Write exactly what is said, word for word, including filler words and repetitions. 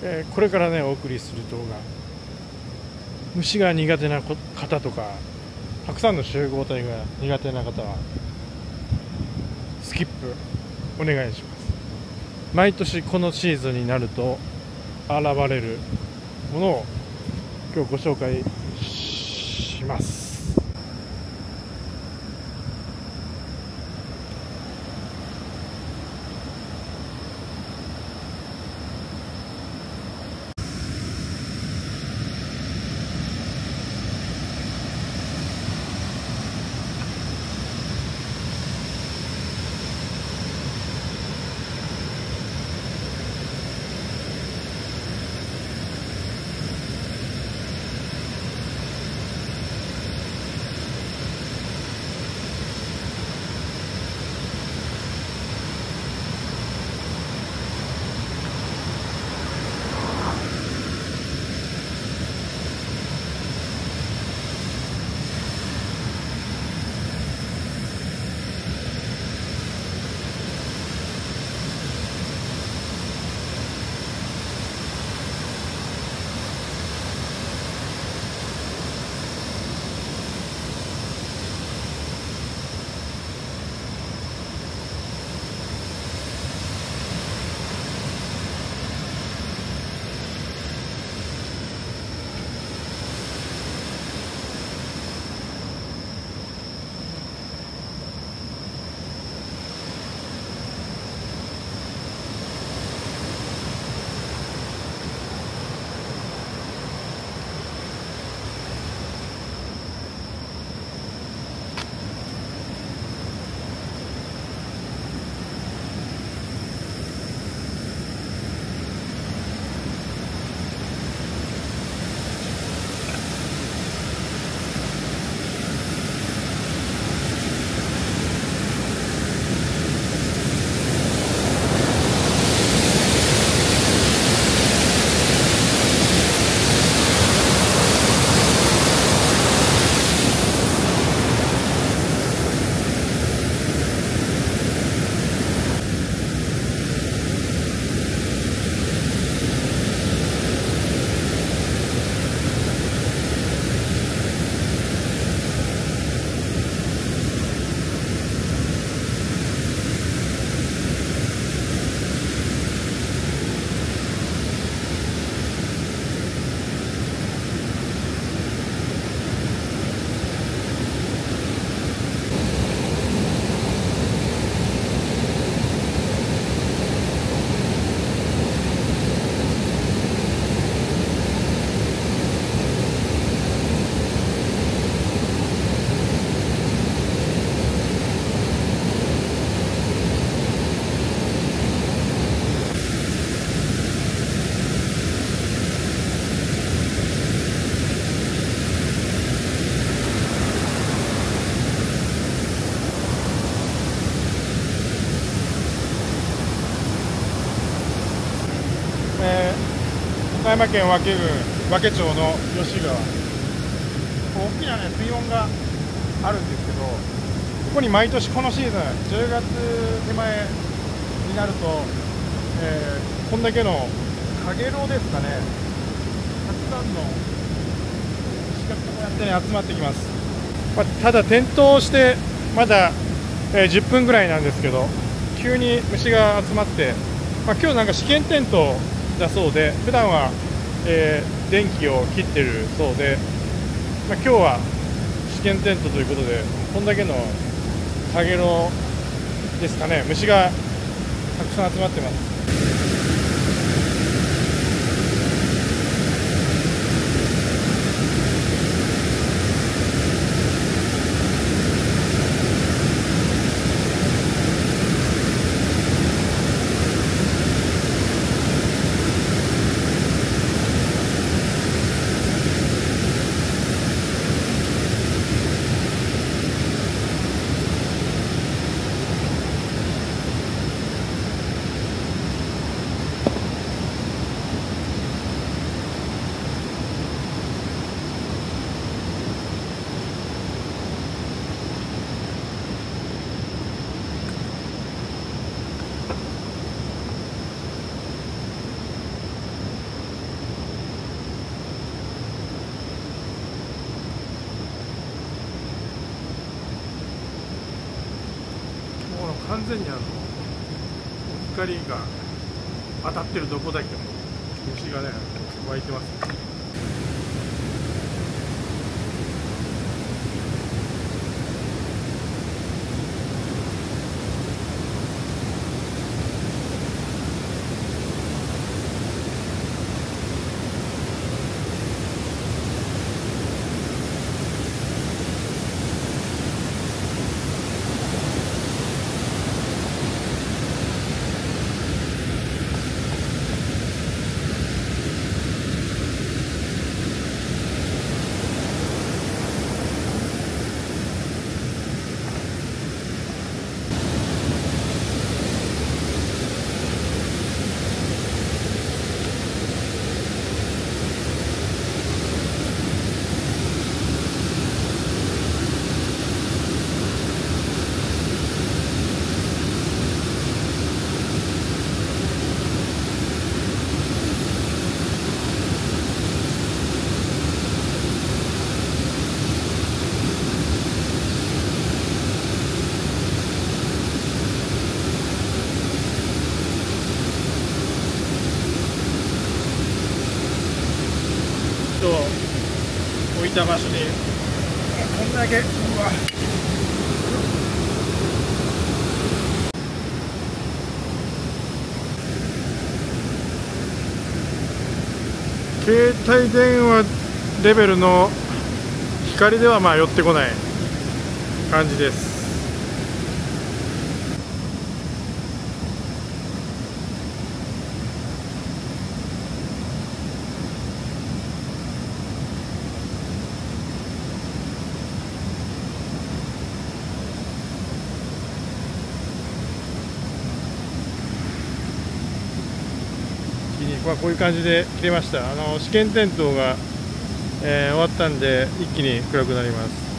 えーこれからねお送りする動画、虫が苦手な方とかたくさんの集合体が苦手な方はスキップお願いします。毎年このシーズンになると現れるものを今日ご紹介します。えー、岡山県和気郡和気町の吉川、大きな、ね、水温があるんですけど、ここに毎年このシーズンじゅうがつ手前になると、えー、こんだけのカゲロウですかね、たくさんの虫がこうやって、ね、集まってきます。まあ、ただ点灯してまだ、えー、じゅっぷんぐらいなんですけど、急に虫が集まって、まあ、今日なんか試験点灯だそうで、普段は、えー、電気を切ってるそうで、まあ、今日は試験点灯ということで、こんだけのカゲロウですかね、虫がたくさん集まってます。 全にあの光が当たってるどこだけも虫がね湧いてます。置いた場所にこんだけ、うわ携帯電話レベルの光ではまあ寄ってこない感じです。まあこういう感じで切れました。あの試験点灯が、えー、終わったんで一気に暗くなります。